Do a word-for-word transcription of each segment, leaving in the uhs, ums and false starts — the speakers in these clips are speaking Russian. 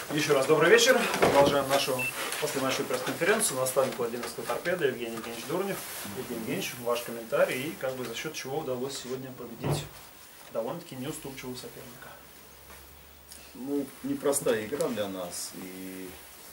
Еще раз добрый вечер. Продолжаем нашу послематчевую пресс-конференцию. Наставник Владимирской торпеды Евгений Евгеньевич Дурнев. Евгений Евгеньевич, ваш комментарий и как бы за счет чего удалось сегодня победить довольно-таки неуступчивого соперника. Ну, непростая игра для нас и,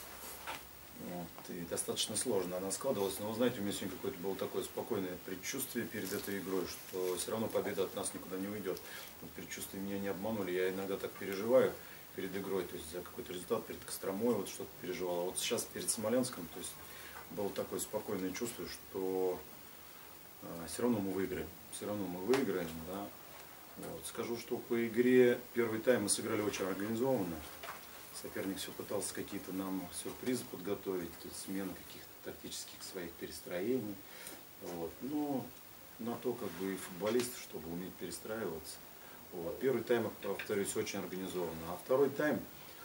вот, и достаточно сложно она складывалась. Но вы знаете, у меня сегодня какое-то было такое спокойное предчувствие перед этой игрой, что все равно победа от нас никуда не уйдет. Вот предчувствия меня не обманули, я иногда так переживаю перед игрой, то есть за какой-то результат, перед Костромой вот что-то переживал. А вот сейчас перед Смоленском, то есть было такое спокойное чувство, что а, все равно мы выиграем, все равно мы выиграем, да. Вот. Скажу, что по игре первый тайм мы сыграли очень организованно. Соперник все пытался какие-то нам сюрпризы подготовить, то есть смена каких-то тактических своих перестроений. Вот. Но на то, как бы и футболисты, чтобы уметь перестраиваться. Вот. Первый тайм, повторюсь, очень организованно. А второй тайм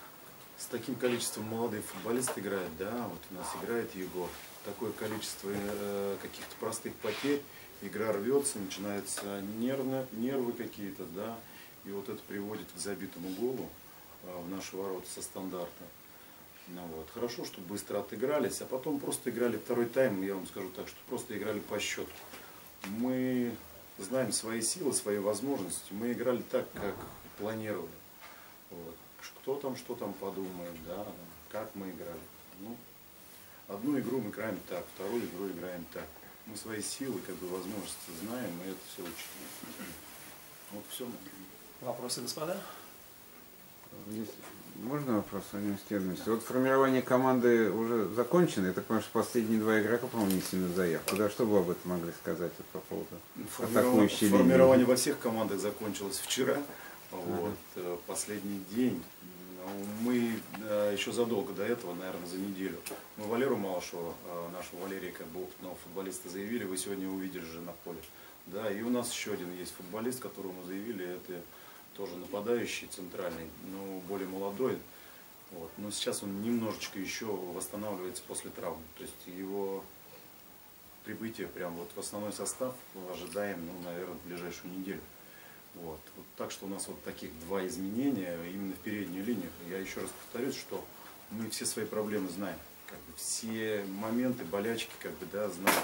с таким количеством молодых футболистов играет, да, вот у нас играет Егор. Такое количество э, каких-то простых потерь, игра рвется, начинаются нервно, нервы какие-то, да, и вот это приводит к забитому голу э, в наши ворота со стандарта. Ну, вот. Хорошо, что быстро отыгрались, а потом просто играли второй тайм, я вам скажу так, что просто играли по счету. Мы знаем свои силы, свои возможности, мы играли так, как планировали. Вот. Кто там, что там подумает, да, как мы играли. Ну, одну игру мы играем так, вторую игру играем так. Мы свои силы, как бы, возможности знаем, и это все учитываем. Вот все. Вопросы, господа? Есть... Можно вопрос, Владимир Степанович? Вот формирование команды уже закончено. Я так понимаю, что последние два игрока, по-моему, внесены в заявку. Да, что вы об этом могли сказать вот, по поводу атакующей линии? Формирование во всех командах закончилось вчера. Вот, ага. Последний день. Мы еще задолго до этого, наверное, за неделю. Мы Валеру Малышева, нашего Валерия, как бы опытного футболиста, заявили, вы сегодня увидели же на поле. Да, и у нас еще один есть футболист, которого мы заявили, это тоже нападающий, центральный, но более молодой. Вот. Но сейчас он немножечко еще восстанавливается после травмы. То есть его прибытие прям вот в основной состав ожидаем, ну, наверное, в ближайшую неделю. Вот. Вот так что у нас вот таких два изменения именно в переднюю линию. Я еще раз повторюсь, что мы все свои проблемы знаем. Как бы все моменты, болячки, как бы, да, знаем.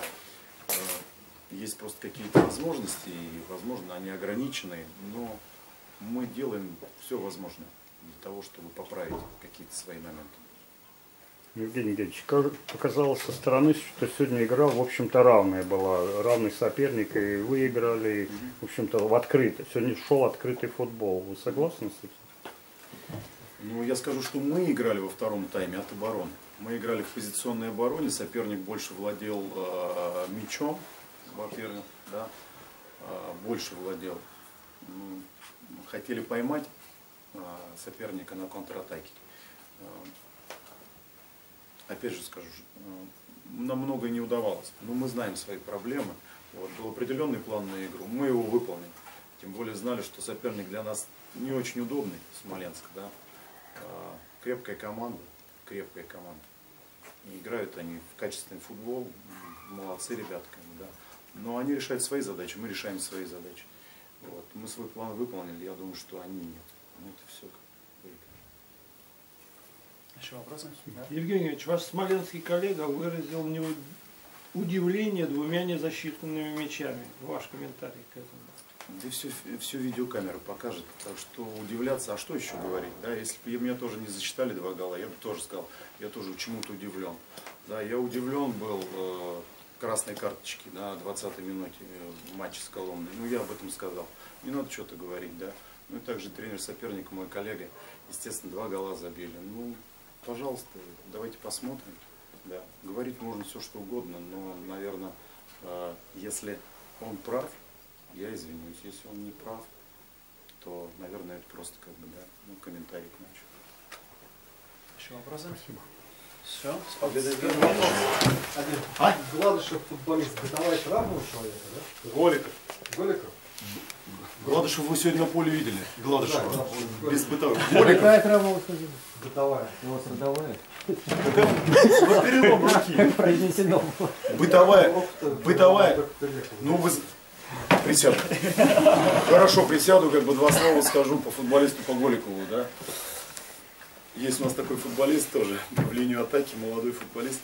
Есть просто какие-то возможности, и, возможно, они ограничены, но мы делаем все возможное для того, чтобы поправить какие-то свои моменты. Евгений Евгеньевич, показалось со стороны, что сегодня игра, в общем-то, равная была, равный соперник, и вы играли, в общем-то, в открытый. Сегодня шел открытый футбол. Вы согласны с этим? Ну, я скажу, что мы играли во втором тайме от обороны. Мы играли в позиционной обороне, соперник больше владел э, мячом, во-первых, да, э, больше владел. Ну, хотели поймать э, соперника на контратаке. Опять же скажу, нам многое не удавалось, но мы знаем свои проблемы. Вот, был определенный план на игру, мы его выполнили. Тем более знали, что соперник для нас не очень удобный, Смоленск. Да? Крепкая команда, крепкая команда. И играют они в качественный футбол, молодцы ребята. Да? Но они решают свои задачи, мы решаем свои задачи. Вот. Мы свой план выполнили, я думаю, что они нет. Ну, это все. Еще вопросы? Да? Евгений Евгеньевич, ваш смоленский коллега выразил мне удивление двумя незасчитанными мячами. Ваш комментарий к этому? Да все, все видеокамера покажет. Так что удивляться, а что еще говорить? Да, если бы меня тоже не засчитали два гола, я бы тоже сказал, я тоже чему-то удивлен. Да, я удивлен был э, красной карточки на двадцатой минуте в матче с Коломной. Ну, я об этом сказал. Не надо что-то говорить, да. Ну и также тренер соперника, мой коллега, естественно, два гола забили. Ну, пожалуйста, давайте посмотрим. Да. Говорить можно все, что угодно, но, наверное, э, если он прав, я извинюсь. Если он не прав, то, наверное, это просто как бы, да, ну, комментарий к матчу. Еще вопросы? Спасибо. Все, Один. А? Гладышев футболист, бытовая травма у человека, да? Голиков. Голиков? Гладышев вы сегодня на поле видели? Гладышев. Да, без бытовых. Какая травма у человека? Бытовая. У вас родовая? Ну, перелом руки. Произнесено. Бытовая. Бытовая. Ну, вы... Присяду. Хорошо, присяду, как бы два слова скажу по футболисту, по Голикову, да. Есть у нас такой футболист тоже, в линию атаки, молодой футболист.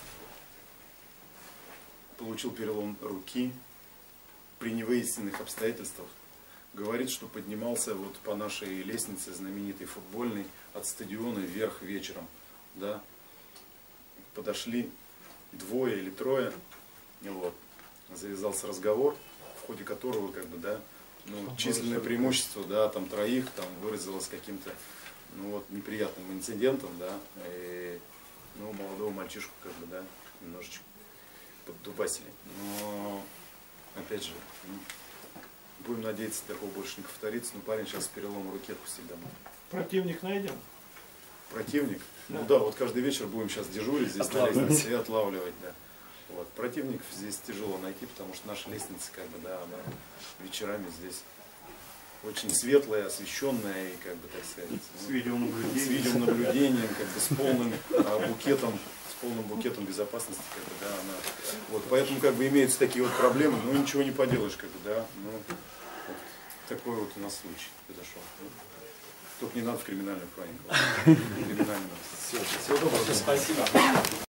Получил перелом руки при невыясненных обстоятельствах. Говорит, что поднимался вот по нашей лестнице знаменитой футбольной от стадиона вверх вечером. Да. Подошли двое или трое, и вот, завязался разговор, в ходе которого как бы, да, ну, численное преимущество, да, там троих там выразилось каким-то, ну, вот, неприятным инцидентом, да, и, ну, молодого мальчишку как бы, да, немножечко поддубасили. Но опять же, ну, будем надеяться, такого больше не повторится. Но парень сейчас с переломом руки отпустить домой. Противник найден? Противник? Да. Ну да, вот каждый вечер будем сейчас дежурить здесь на лестнице и отлавливать, да. Вот. Противников здесь тяжело найти, потому что наша лестница, как бы, да, она вечерами здесь очень светлая, освещенная и, как бы, так сказать, С ну, видеонаблюдением. с видеонаблюдением, как бы, с полным а, букетом, с полным букетом безопасности, как бы, да, она. Вот, поэтому, как бы, имеются такие вот проблемы, но ничего не поделаешь, как бы, да, ну, вот, такой вот у нас случай произошел. Только не надо в криминальную хронику. Криминальную. Всего доброго. Спасибо.